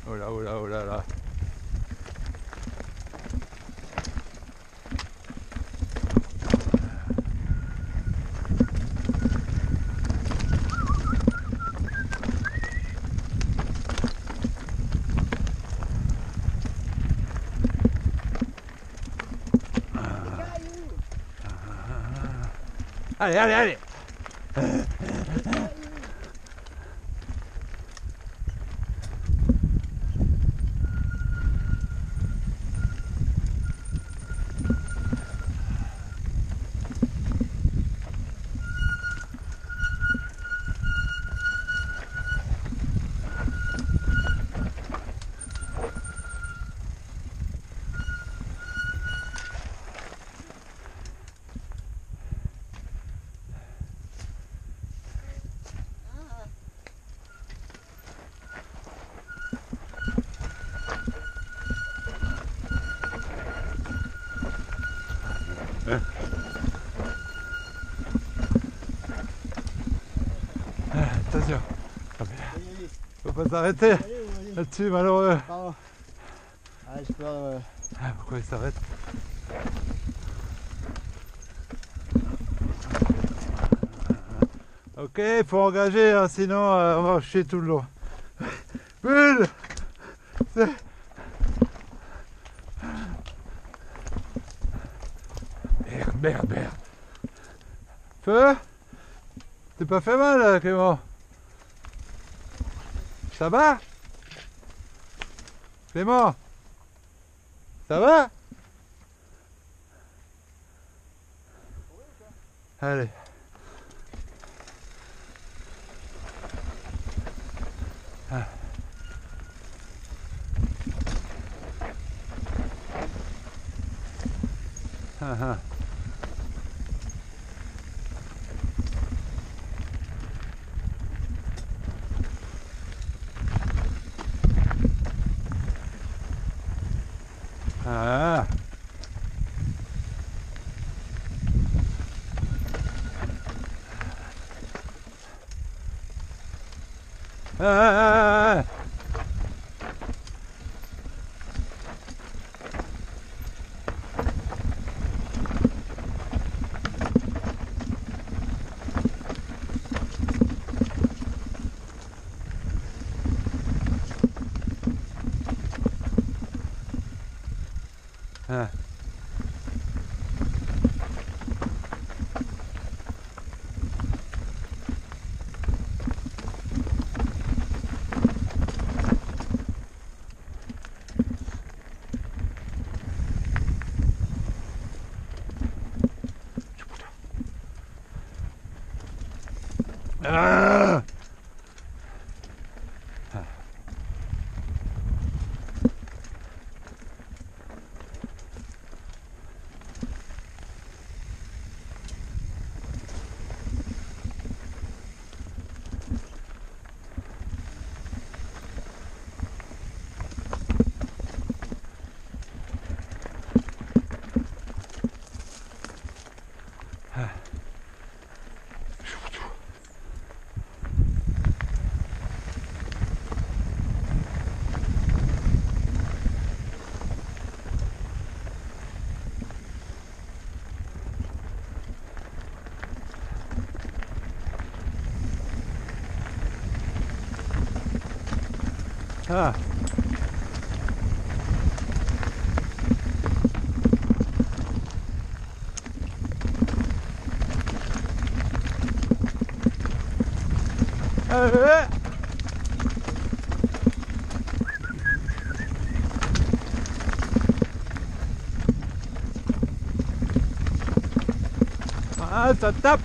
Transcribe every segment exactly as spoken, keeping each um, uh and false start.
Oh là, oh là, oh là là. Allez, allez, allez. Attention, faut pas s'arrêter là-dessus, malheureux. Pardon. Ah, j'ai peur de... Ah, pourquoi il s'arrête? Ok, il faut engager, hein, sinon euh, on va chier tout le long. Bulle. Merde, merde, merde. Feu? T'es pas fait mal, Clément? Ça va? Clément? Ça va? Allez. Ah. Ah, ah. Ah. Ah, ah, ah. Ah. Ah. Ah. Ah. Ah, ça tape.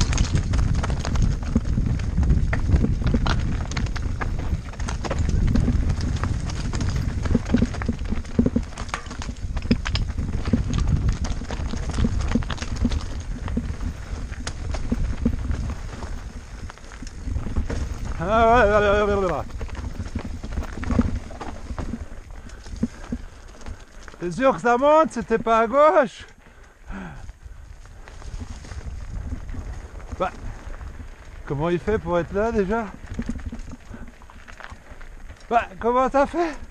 Ah ouais, ouais, ouais, ouais, ouais. T'es sûr que ça monte? C'était pas à gauche? Bah, comment il fait pour être là déjà? Bah, comment t'as fait?